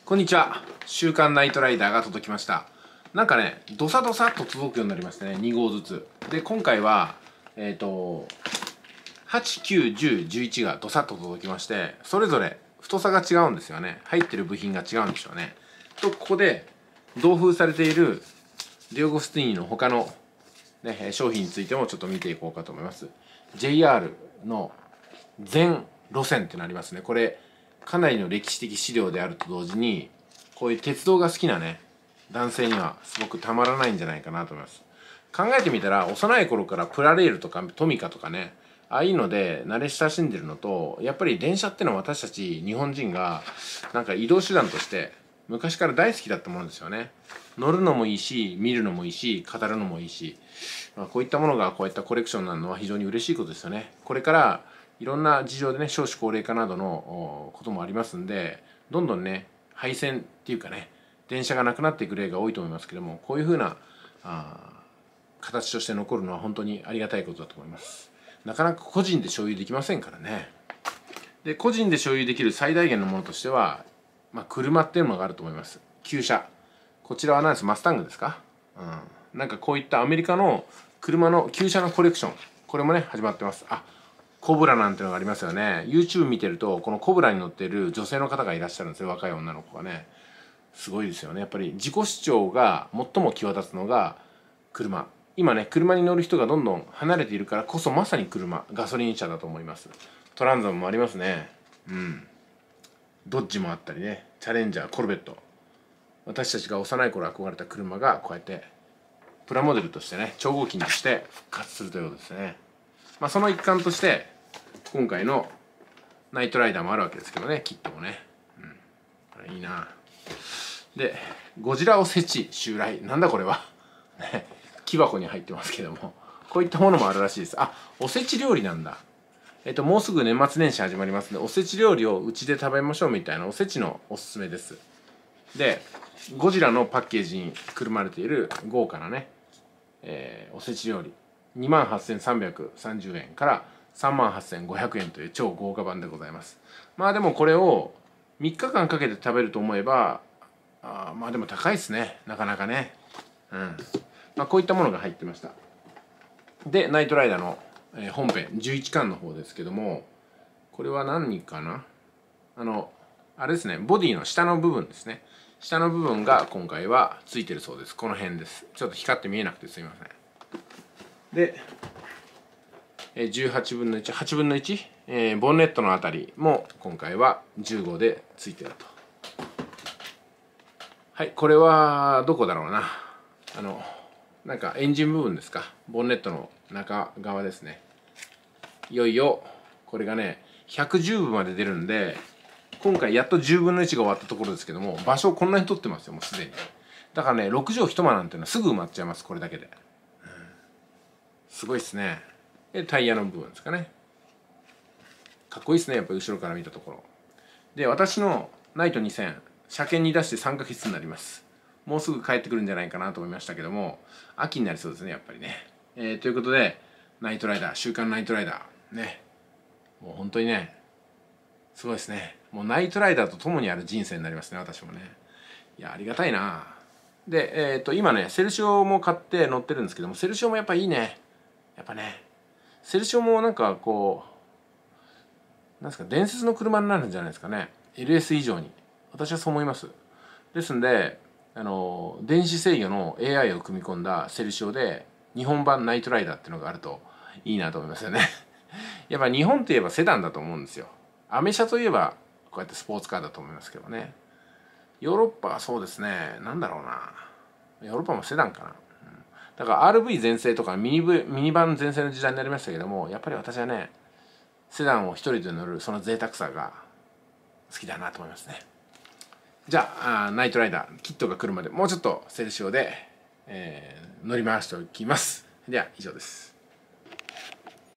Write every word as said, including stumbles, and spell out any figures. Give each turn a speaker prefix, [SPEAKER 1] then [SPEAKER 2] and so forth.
[SPEAKER 1] こんにちは。週刊ナイトライダーが届きました。なんかね、ドサドサっと届くようになりましたね。に号ずつ。で、今回は、えっと、はち、きゅう、じゅう、じゅういちがドサッと届きまして、それぞれ太さが違うんですよね。入ってる部品が違うんでしょうね。と、ここで、同封されているディオゴスティーニの他の、ね、商品についてもちょっと見ていこうかと思います。ジェイアール の全路線ってなりますね。これ、かなりの歴史的資料であると同時に、こういう鉄道が好きなね、男性にはすごくたまらないんじゃないかなと思います。考えてみたら、幼い頃からプラレールとかトミカとかね、ああいうので慣れ親しんでるのと、やっぱり電車ってのは私たち日本人がなんか移動手段として昔から大好きだったものですよね。乗るのもいいし、見るのもいいし、語るのもいいし、まあ、こういったものがこういったコレクションになるのは非常に嬉しいことですよね。これからいろんな事情でね、少子高齢化などのこともありますんで、どんどんね、廃線っていうかね、電車がなくなっていく例が多いと思いますけども、こういうふうなあ形として残るのは本当にありがたいことだと思います。なかなか個人で所有できませんからね。で、個人で所有できる最大限のものとしては、まあ、車っていうのがあると思います。旧車。こちらは何です？マスタングですか？うん。なんかこういったアメリカの車の旧車のコレクション。これもね、始まってます。あ、コブラなんていうのがありますよね。YouTube 見てると、このコブラに乗ってる女性の方がいらっしゃるんですよ。若い女の子がね。すごいですよね。やっぱり自己主張が最も際立つのが車。今ね、車に乗る人がどんどん離れているからこそ、まさに車、ガソリン車だと思います。トランザムもありますね。うん。ドッジもあったりね。チャレンジャー、コルベット。私たちが幼い頃憧れた車がこうやってプラモデルとしてね、超合金として復活するということですね。まあその一環として今回のナイトライダーもあるわけですけどね、キットもね。うん、これいいな。で、ゴジラおせち襲来。なんだこれは。ね、木箱に入ってますけども。こういったものもあるらしいです。あ、おせち料理なんだ。えっと、もうすぐ年末年始始まりますので、おせち料理をうちで食べましょうみたいなおせちのおすすめです。で、ゴジラのパッケージにくるまれている豪華なね、えー、おせち料理。にまんはっせんさんびゃくさんじゅうえんからさんまんはっせんごひゃくえんという超豪華版でございます。まあでもこれをみっかかんかけて食べると思えば、あまあでも高いですね。なかなかね。うん。まあこういったものが入ってました。で、ナイトライダーの、えー、本編じゅういちかんの方ですけども、これは何かなあの、あれですね、ボディの下の部分ですね。下の部分が今回はついてるそうです。この辺です。ちょっと光って見えなくてすみません。で、じゅうはちぶんのいち、はちぶんのいち、えー、ボンネットのあたりも今回はじゅう号でついてると。はい、これはどこだろうな。あの、なんかエンジン部分ですか。ボンネットの中側ですね。いよいよ、これがね、ひゃくじゅうぶまで出るんで、今回やっとじゅうぶんのいちが終わったところですけども、場所をこんなに取ってますよ、もうすでに。だからね、ろくじょういち間なんていうのはすぐ埋まっちゃいます、これだけで。うん、すごいっすね。で、タイヤの部分ですかね。かっこいいっすね、やっぱ後ろから見たところ。で、私のナイトにせん、車検に出してさんかげつになります。もうすぐ帰ってくるんじゃないかなと思いましたけども、秋になりそうですね、やっぱりね。えー、ということで、ナイトライダー、週刊ナイトライダー、ね。もう本当にね、すごいですね。もうナイトライダーと共にある人生になりますね、私もね。いや、ありがたいな。で、えっと、今ね、セルシオも買って乗ってるんですけども、セルシオもやっぱいいね。やっぱね、セルシオもなんかこう、なんですか、伝説の車になるんじゃないですかね。エルエス 以上に。私はそう思います。ですんで、あの、電子制御の エーアイ を組み込んだセルシオで、日本版ナイトライダーっていうのがあるといいなと思いますよね。やっぱ日本といえばセダンだと思うんですよ。アメ車といえばこうやってスポーツカーだと思いますけどね。ヨーロッパはそうですね、なんだろうな。ヨーロッパもセダンかな。うん、だから アールブイ 全盛とかミニブ、ミニバン全盛の時代になりましたけども、やっぱり私はね、セダンを一人で乗るその贅沢さが好きだなと思いますね。じゃあ、あナイトライダー、キットが来るまでもうちょっとセルシオで、えー、乗り回しておきます。では、以上です。